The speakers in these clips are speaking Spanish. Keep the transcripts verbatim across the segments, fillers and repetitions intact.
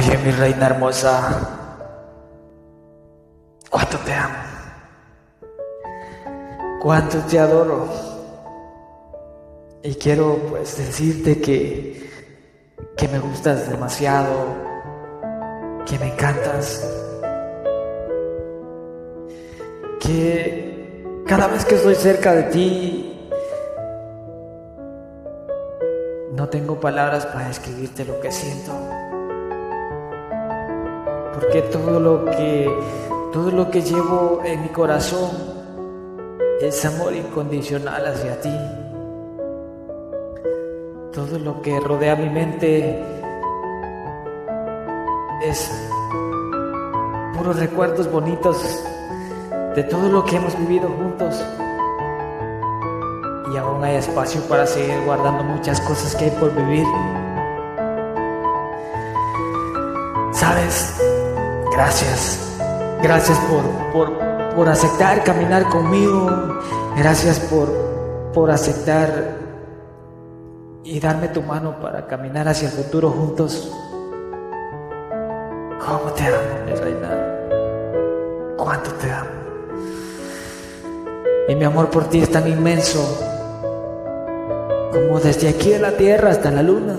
Oye, mi reina hermosa, cuánto te amo, cuánto te adoro. Y quiero pues decirte que, que me gustas demasiado, que me encantas, que cada vez que estoy cerca de ti no tengo palabras para describirte lo que siento, porque todo lo que todo lo que llevo en mi corazón es amor incondicional hacia ti. Todo lo que rodea mi mente es puros recuerdos bonitos de todo lo que hemos vivido juntos. Y aún hay espacio para seguir guardando muchas cosas que hay por vivir. ¿Sabes? Gracias. Gracias por, por, por aceptar caminar conmigo. Gracias por, por aceptar y darme tu mano para caminar hacia el futuro juntos. ¿Cómo te amo, mi reina? ¿Cuánto te amo? Y mi amor por ti es tan inmenso como desde aquí en la tierra hasta la luna.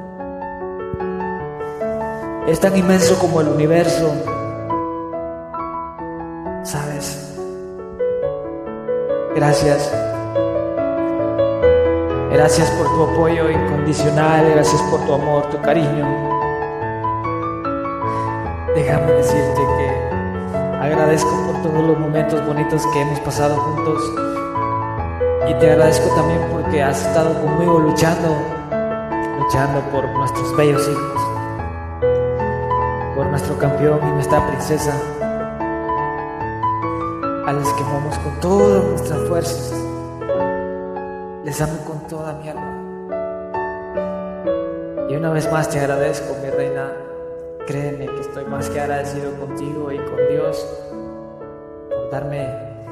Es tan inmenso como el universo. ¿Sabes? Gracias. Gracias por tu apoyo incondicional. Gracias por tu amor, tu cariño. Déjame decirte que agradezco por todos los momentos bonitos que hemos pasado juntos. Y te agradezco también porque has estado conmigo luchando, luchando por nuestros bellos hijos, por nuestro campeón y nuestra princesa, a los que amamos con todas nuestras fuerzas. Les amo con toda mi alma. Y una vez más te agradezco, mi reina. Créeme que estoy más que agradecido contigo y con Dios por darme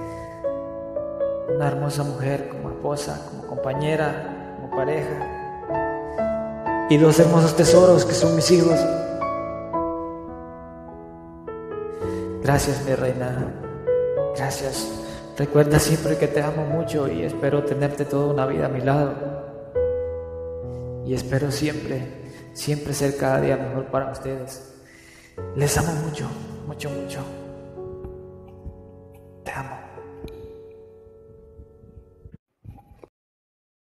una hermosa mujer como esposa, como compañera, como pareja, y dos hermosos tesoros que son mis hijos. Gracias, mi reina. Gracias. Recuerda siempre que te amo mucho y espero tenerte toda una vida a mi lado. Y espero siempre, siempre ser cada día mejor para ustedes. Les amo mucho, mucho, mucho. Te amo.